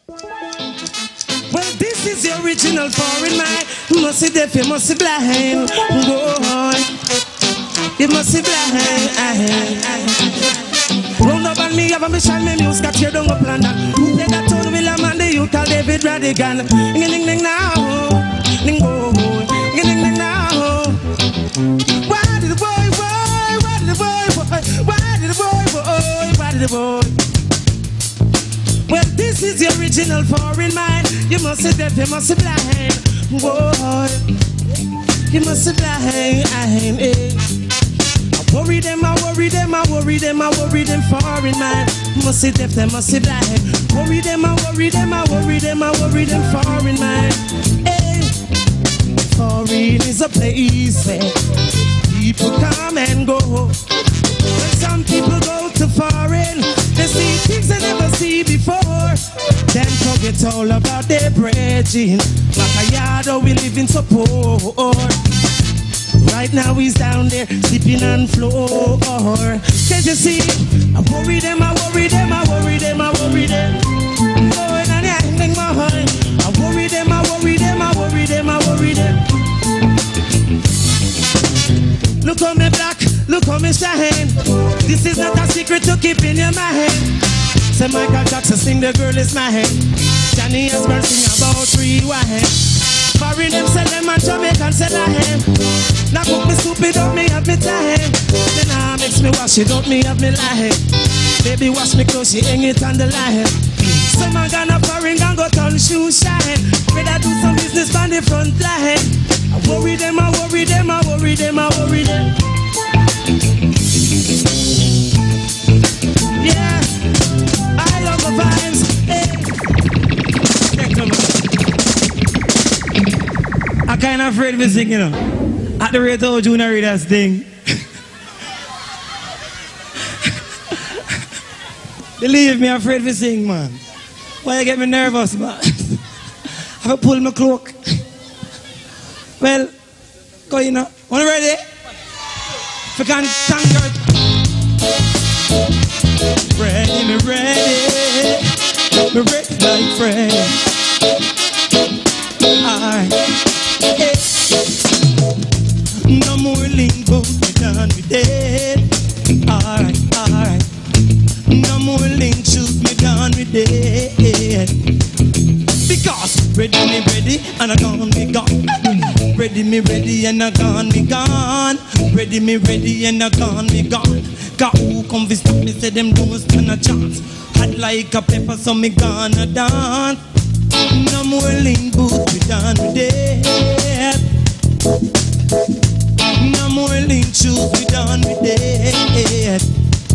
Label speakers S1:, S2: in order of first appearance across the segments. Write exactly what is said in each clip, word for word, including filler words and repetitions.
S1: Well, this is the original foreign man. You must see deaf, you must see blind. Go on. You must see blind. Round up on me, have a mission, me music, got tear down up London. Who take that tone, will a man, the youth, call David Radigan. Ding, ding, ding, now. Ding, go. Ding, ding, ding, now. Why did the boy, boy, why did the boy, boy, why did the boy, boy, why did the boy? Well, this is the original foreign mind. You must see deaf, you must see blind. Boy, you must see blind. I worry them, I worry them, I worry them, I worry them foreign mind. Must see deaf, they must see blind. Worry them, I worry them, I worry them, I worry them foreign mind. Hey, foreign is a place where people come and go. When some people go to foreign, they see things they never see before. Then forget all about their bridging. Like a yard or we live in support. Right now he's down there sleeping on floor. Can't you see? I worry them, I worry them, I worry them, I worry them. Going on the hanging behind. I worry them, I worry them, I worry them, I worry them. Look how me black, look how me shine. This is not a secret to keep in your mind. Say Michael Jackson sing the girl is mine. Johnny Osbourne sing about rewind. Foreign them sell them and Jamaican sell a hem. Now cook me soup it up, me have me time. Then I mix me wash it up, me have me life. Baby wash me clothes, she hang it on the line. Some man gonna foreign and go turn shoe shine. Better do some business on the front line. I worry them, I worry them, I worry them, I worry them. Yeah, I love the vibes. Hey. Yeah, come on.
S2: I'm kind of afraid of singing, you know. At the rate of Junior Reid has thing. Believe me, I'm afraid to sing, man. Why you get me nervous, man? I have to pull my cloak. Well, go, you know. Are you ready? If you can thank your... Ready, me ready. Me ready like Fred. Alright. Hey. No more lingo, we done with it. Alright, alright. No more link shoes, me done with it. Because ready, me ready, and I gone, me gone. Ready, me ready, and I gone, me gone. Ready, me ready, and I gone, me gone. Got who come to stop me, say them don't stand a chance. Hot like a pepper, so me gonna dance. No more link boots, we done with it. No more link shoes, we done with it.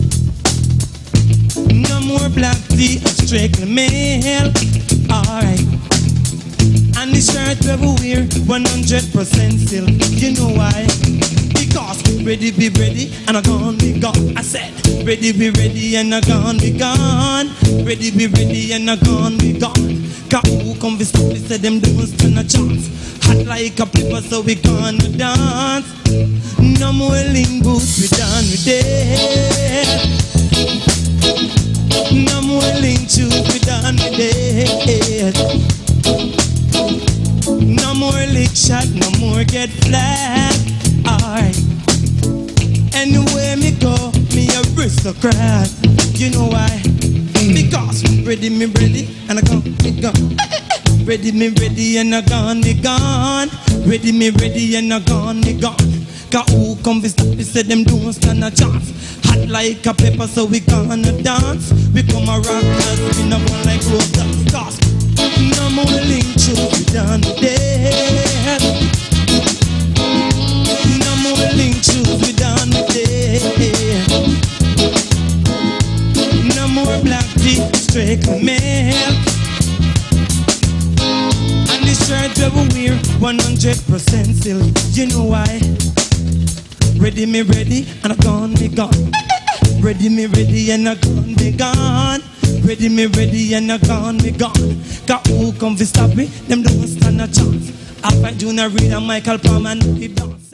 S2: No more black tea, strictly male. Alright. And the shirt we wear, one hundred percent still. You know why? Because ready be ready, and I gone be gone. I said, ready be ready, and I gone be gone. Ready be ready, and I gone be gone. Got who come to stop me, say them don't stand a chance. Hot like a pepper, so we gonna dance. No more link boots, we done with it. No more link shoes, we done with it. No more lick shot, no more get flat. Alright. Anywhere me go, me a aristocrat. You know why? Because ready me ready, and I gone, me gone. Ready me ready, and I gone, me gone. Ready me ready, and I gone, me gone. Got who come to stop me, say them don't stand a chance. Hot like a pepper, so we gonna dance. We come a rock, cause we no one like road dance. Cause no more link shoes, we done dead. No more link shoes, we done dead. No more black tea, straight male. And the shirt that we wear, one hundred percent still. You know why? Ready me ready, and I gone me gone. Ready me ready, and I gone me gone. Ready me ready, and I gone me gone. Got who come to stop me, them don't stand a chance. I fight Junior Reid and Michael Palmer and we dance.